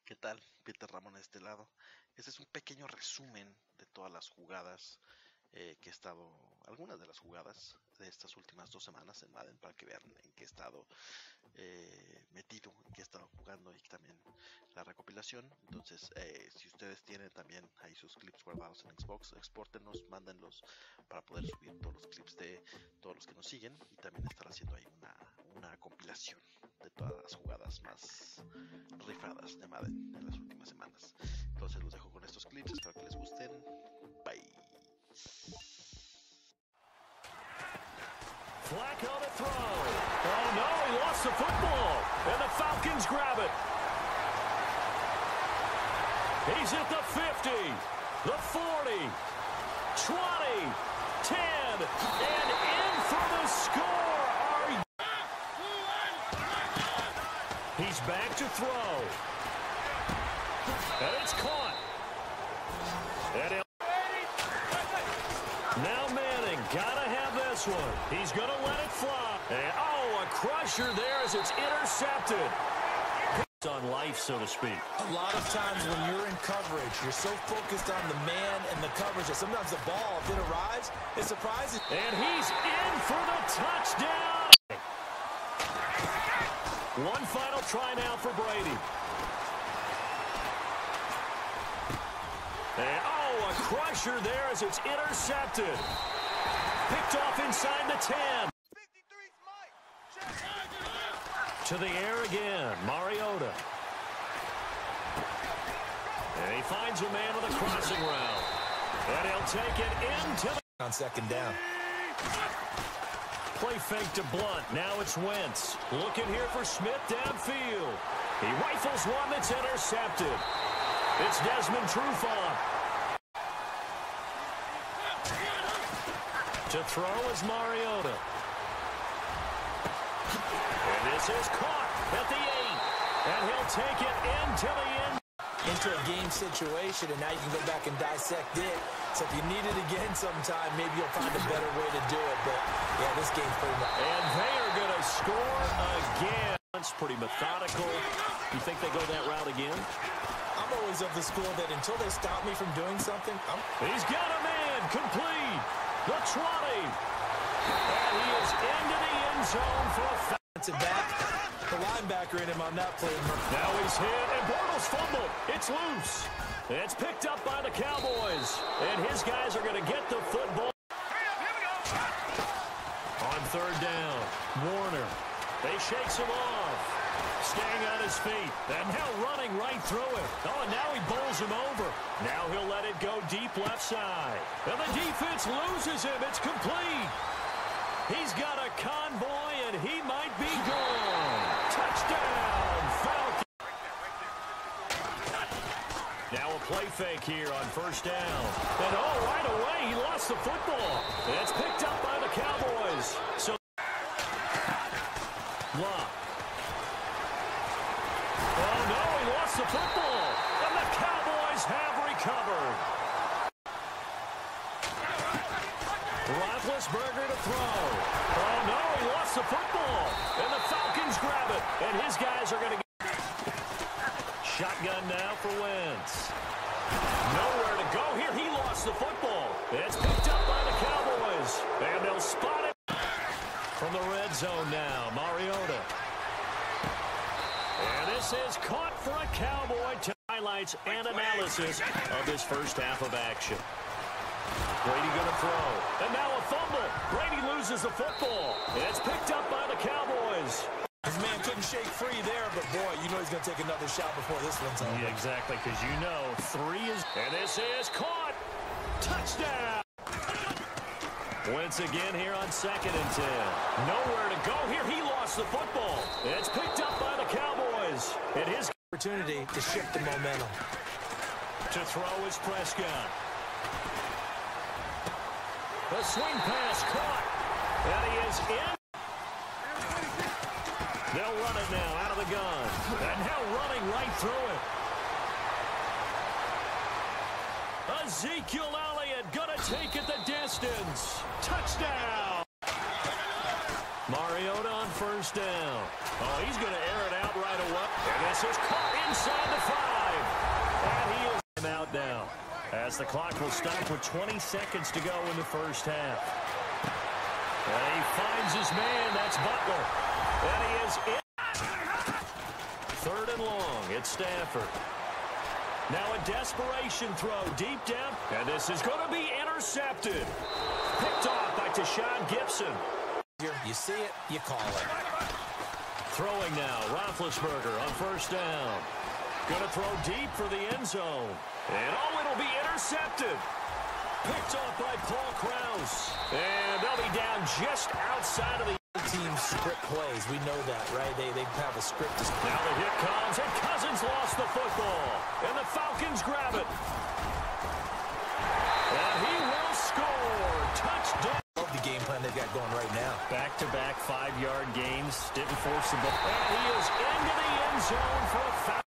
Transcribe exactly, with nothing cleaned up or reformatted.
¿Qué tal? Peter Ramón de este lado. Este es un pequeño resumen de todas las jugadas eh, que he estado, algunas de las jugadas de estas últimas dos semanas en Madden para que vean en qué he estado eh, metido, en qué he estado jugando y también la recopilación. Entonces, eh, si ustedes tienen también ahí sus clips guardados en Xbox, expórtenlos, mándenlos para poder subir todos los clips de todos los que nos siguen y también estar haciendo ahí una, una compilación de todas las jugadas más rifadas de Madden en las últimas semanas. Entonces los dejo con estos clips, espero que les gusten. Bye. Flacco to throw. Oh no, he lost the football. And the Falcons grab it. He's at the fifty, the forty, twenty, ten, and in for the score. Are you... He's back to throw. And it's caught. And it... Now Manning, gotta have this one. He's gonna let it fly. And oh, a crusher there as it's intercepted. It's on life, so to speak. A lot of times when you're in coverage, you're so focused on the man and the coverage that sometimes the ball, if it arrives, it surprises. And he's in for the touchdown. One final try now for Brady. And oh, a crusher there as it's intercepted. Picked off inside the ten. To the air again, Mariota. And he finds a man with a crossing route. And he'll take it into the... On second down. Play fake to Blunt. Now it's Wentz. Looking here for Smith downfield. He rifles one that's intercepted. It's Desmond Trufant. To throw is Mariota. And this is caught at the eight. And he'll take it into the end. Into a game situation, and now you can go back and dissect it. So if you need it again sometime, maybe you'll find a better way to do it. But, yeah, this game's pretty much... And they are going to score again. It's pretty methodical. You think they go that route again? I'm always of the school that until they stop me from doing something, I'm... He's got a man complete. The twenty. And he is into the end zone for a defensive back. The linebacker in him on that play. Now he's hit, and Bortles fumbled. It's loose. It's picked up by the Cowboys. And his guys are going to get the football. On third down, Warner. They shakes him off. Staying on his feet. And now running right through it. Oh, and now he bowls him over. Now he'll let it go deep left side. And the defense loses him. It's complete. He's got a convoy, and he might be gone. Touchdown, Falcons. Now a play fake here on first down. And oh, right away, he lost the football. And it's picked up by the Cowboys. So, Love. Oh, no, he lost the football. And the Cowboys have recovered. Roethlisberger to throw. Oh, no, he lost the football. And the Falcons grab it. And his guys are going to get... Shotgun now for Wentz. Nowhere to go here. He lost the football. It's picked up by the Cowboys. And they'll spot it. From the red zone now, Mariota. And this is caught for a Cowboy. Highlights and analysis of this first half of action. Brady going to throw. And now a fumble. Brady loses the football. It's picked up by the Cowboys. His man couldn't shake free there, but boy, you know he's going to take another shot before this one's over. Yeah, exactly, because you know three is... And this is caught. Touchdown. Wentz again here on second and ten. Nowhere to go here. He lost the football. It's picked up by the Cowboys. And his opportunity to shift the momentum. To throw is Prescott. The swing pass caught. And he is in. They'll run it now out of the gun. And now running right through it. Ezekiel Elliott gonna take it the distance. Touchdown. Mariota on first down. Oh, he's gonna air it out right away. And this is caught inside the five. And he is out now, as the clock will stop with twenty seconds to go in the first half. And he finds his man. That's Butler. And he is in. Third and long. It's Stafford. Now a desperation throw deep down. And this is going to be intercepted. Picked off by Tashaun Gibson. You see it, you call it. Throwing now, Roethlisberger on first down. Going to throw deep for the end zone. And oh, it'll be intercepted. Picked off by Paul Krause. And they'll be down just outside of the team script plays. We know that, right? They, they have a script. Now the hit comes, and Cousins lost the football. And the Falcons grab it. And he will score. Touchdown. Love the game plan they've got going right now. Back-to-back five-yard gains. Didn't force the ball. And he is into the end zone for a foul.